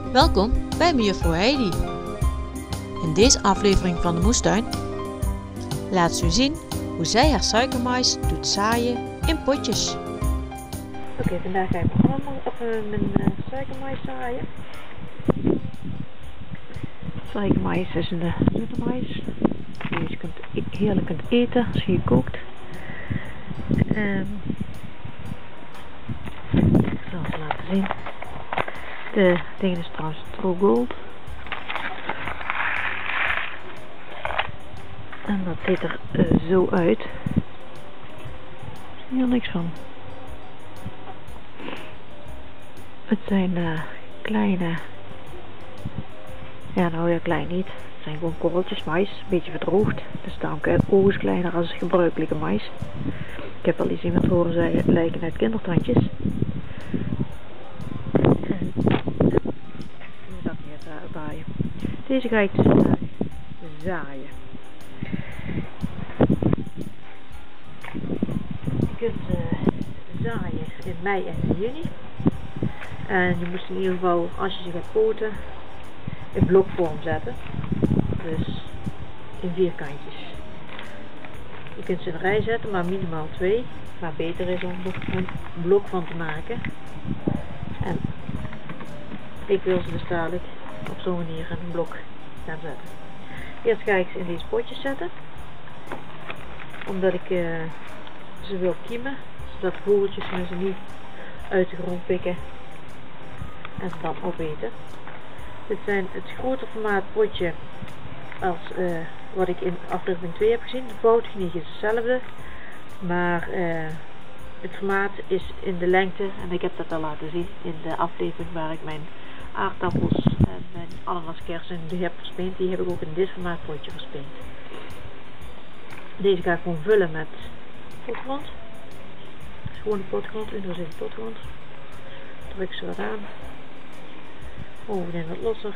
Welkom bij Mejuffrouw Heidi. In deze aflevering van de moestuin laat ze u zien hoe zij haar suikermais doet zaaien in potjes. Oké, vandaag ga ik mijn suikermais zaaien. Suikermais is een dunne mais die je heerlijk kunt eten als je kookt. Ik zal het laten zien. De ding is trouwens True Gold. En dat ziet er zo uit. Ik zie hier niks van. Het zijn kleine, ja nou ja klein niet, het zijn gewoon korreltjes mais, een beetje verdroogd. Dus daarom kan het oog is kleiner als gebruikelijke mais. Ik heb al eens iemand horen zeggen, lijken uit kindertandjes. Deze ga ik dus zaaien. Je kunt zaaien in mei en in juni. En je moet in ieder geval, als je ze gaat poten, in blokvorm zetten. Dus in vierkantjes. Je kunt ze in een rij zetten, maar minimaal 2. Maar beter is om er een blok van te maken. En ik wil ze dus dadelijk op zo'n manier in een blok gaan zetten. Eerst ga ik ze in deze potjes zetten. Omdat ik ze wil kiemen. Zodat vogeltjes me ze niet uit de grond pikken. En dan opeten. Dit zijn het grote formaat potje als wat ik in aflevering 2 heb gezien. De foutgeniet is hetzelfde. Maar het formaat is in de lengte. En ik heb dat al laten zien in de aflevering waar ik mijn aardappels en mijn ananaskersen die heb verspeend. Die heb ik ook in dit formaat potje verspeend. Deze ga ik gewoon vullen met potgrond. Gewone potgrond, in potgrond. Druk ze wat aan. Overin wat losser.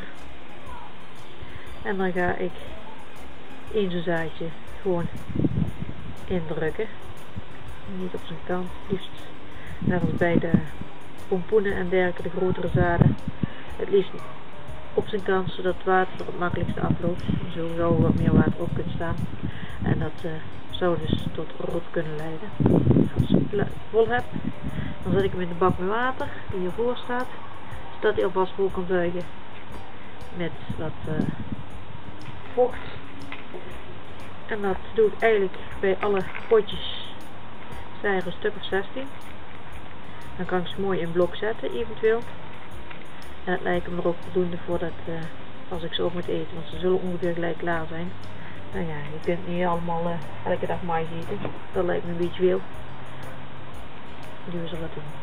En dan ga ik één zo'n zaadje gewoon indrukken. Niet op zijn kant, liefst net als bij de pompoenen en dergelijke, de grotere zaden. Het liefst op zijn kant, zodat het water er het makkelijkste afloopt. Zo zou er wat meer water op kunnen staan. En dat zou dus tot rot kunnen leiden. Als ik het vol heb, dan zet ik hem in de bak met water die hiervoor staat. Zodat hij alvast vol kan zuigen met wat vocht. En dat doe ik eigenlijk bij alle potjes. Zijn er een stuk of 16. Dan kan ik ze mooi in blok zetten eventueel. En het lijkt me er ook voldoende voor dat als ik ze ook moet eten. Want ze zullen ongeveer gelijk klaar zijn. Nou ja, je kunt niet allemaal elke dag mais eten. Dat lijkt me een beetje veel. Die we zo wat doen.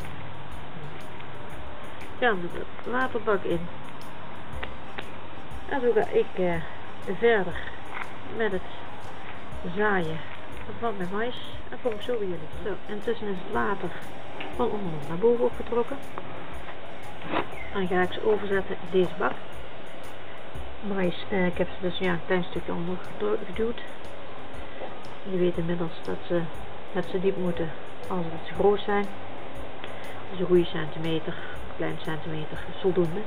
Ja, dan doe ik de waterbak in. En zo ga ik verder met het zaaien van mijn mais. En kom ik zo bij jullie. Zo, intussen is het water van onder naar boven opgetrokken. Dan ga ik ze overzetten in deze bak. Mais, ik heb ze dus ja, een klein stukje onder geduwd. Je weet inmiddels dat ze net zo diep moeten als dat ze groot zijn. Dus een goede centimeter, een klein centimeter is voldoende.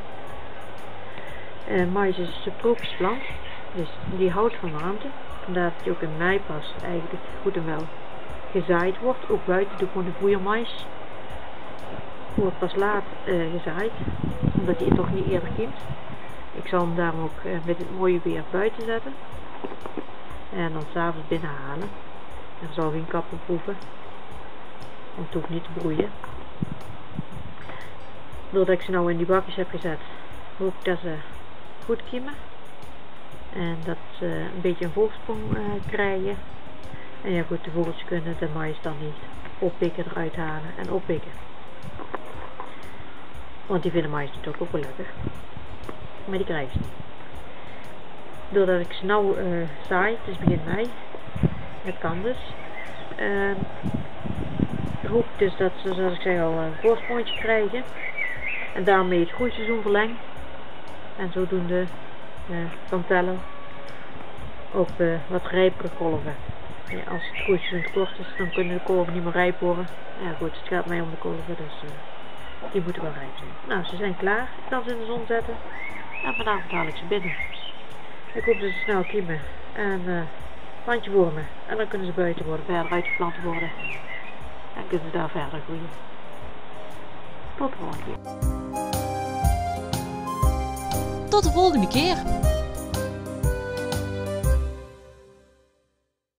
Mais is een subtropische plant, dus die houdt van warmte. Vandaar dat die ook in mei pas eigenlijk goed en wel gezaaid wordt. Ook buiten doe ik gewoon de voermais. Wordt pas laat gezaaid, omdat hij toch niet eerder kiemt. Ik zal hem daarom ook met het mooie weer buiten zetten. En dan s'avonds binnen halen. Er zal geen kap op proeven. Want het hoeft niet te broeien. Doordat ik ze nou in die bakjes heb gezet, hoop ik dat ze goed kiemen. En dat ze een beetje een voorsprong krijgen. En ja goed, de vogeltjes kunnen de mais dan niet oppikken, eruit halen en oppikken. Want die vinden mais natuurlijk ook wel lekker. Maar die krijgen ze niet. Doordat ik ze nou zaai, het is begin mei, dat kan dus. Hoop ik dus dat ze, zoals ik zeg al, een voorsprongetje krijgen. En daarmee het groeiseizoen verlengt. En zodoende kan tellen op wat rijpere kolven. Ja, als het groeiseizoen te kort is, dan kunnen de kolven niet meer rijp worden. Ja goed, het gaat mij om de kolven, dus Die moeten wel rijp zijn. Nou, ze zijn klaar. Ik kan ze in de zon zetten. En vanavond haal ik ze binnen. Ik hoop dat ze snel kiemen. En plantje wormen. En dan kunnen ze buiten worden, verder uitgeplant worden. En kunnen ze daar verder groeien. Tot de volgende keer. Tot de volgende keer!